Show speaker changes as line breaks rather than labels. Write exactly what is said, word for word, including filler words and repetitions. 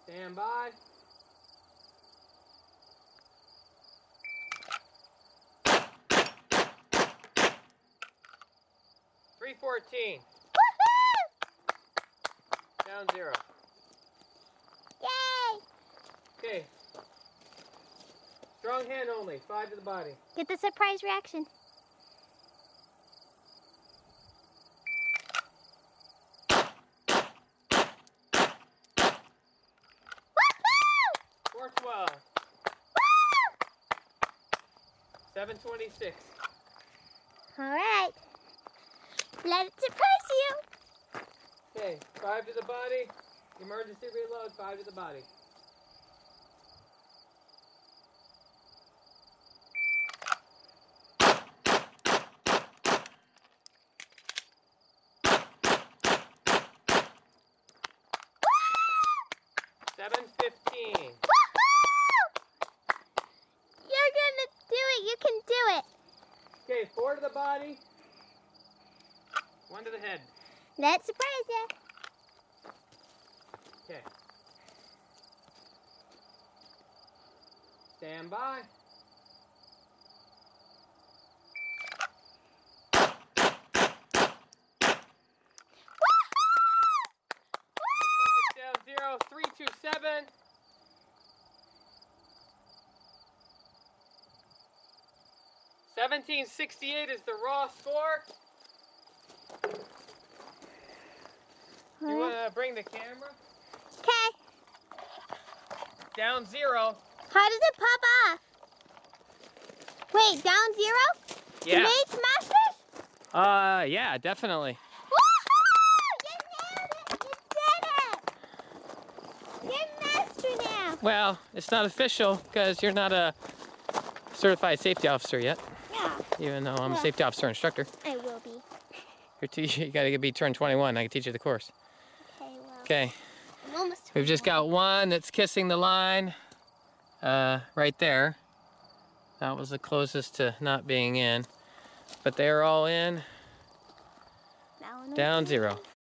Stand by. three fourteen.
Woohoo!
Down zero.
Yay!
Okay. Strong hand only. Five to the body.
Get the surprise reaction.
four twelve. seven twenty-six.
All right. Let it surprise you.
Okay, five to the body. Emergency reload, five to the body. seven fifteen.
You're gonna do it. You can do it.
Okay, four to the body. One to the head.
Let's surprise you.
Okay. Stand by. Looks like it's down zero, three two seven. seventeen sixty-eight is the raw score. You want to bring the camera?
Okay.
Down zero.
How does it pop off? Wait, down zero?
Yeah.
Today's Masters?
Uh, yeah, definitely.
Woohoo! You nailed it! You did it! You're Master now.
Well, it's not official because you're not a certified safety officer yet.
Yeah.
Even though I'm a
Yeah.
safety officer instructor.
I will be.
You're t you gotta be turned twenty-one. I can teach you the course.
Okay, well.
Okay.
I'm almost
We've just got one that's kissing the line uh, right there. That was the closest to not being in. But they're all in.
Now
Down zero.